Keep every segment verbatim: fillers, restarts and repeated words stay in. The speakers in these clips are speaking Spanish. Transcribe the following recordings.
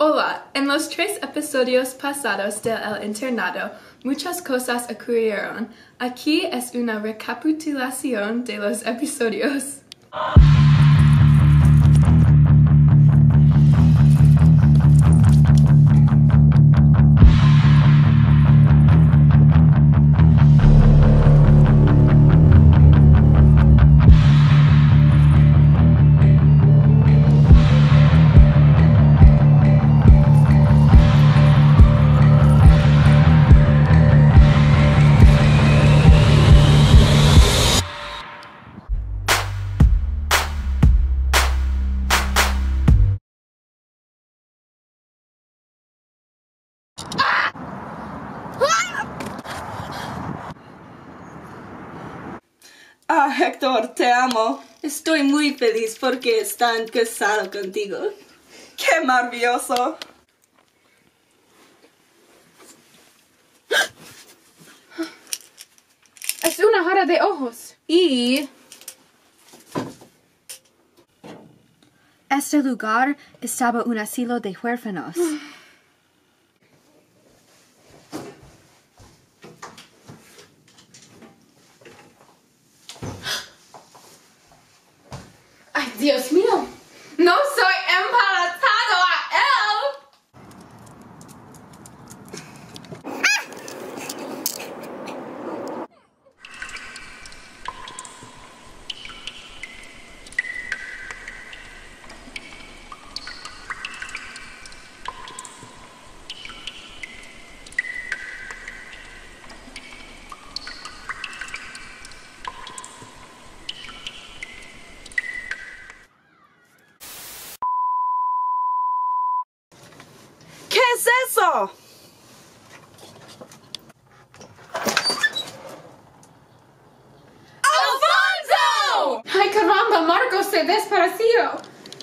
Hola, en los tres episodios pasados de El Internado, muchas cosas ocurrieron. Aquí es una recapitulación de los episodios. Ah, Héctor, te amo. Estoy muy feliz porque están casados contigo. ¡Qué maravilloso! Es una jarra de ojos. Y... este lugar estaba un asilo de huérfanos. ¡Ay, Dios mío! ¡No soy embarazado a él! ¿Qué es eso? ¡Alfonso! ¡Ay, caramba! Marcos se desapareció.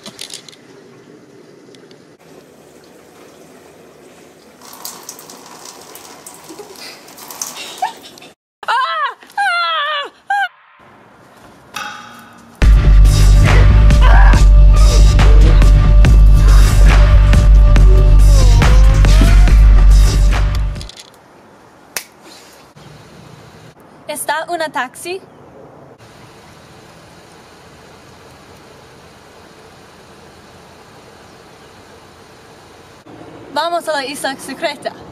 ¿Está una taxi? Vamos a la isla secreta.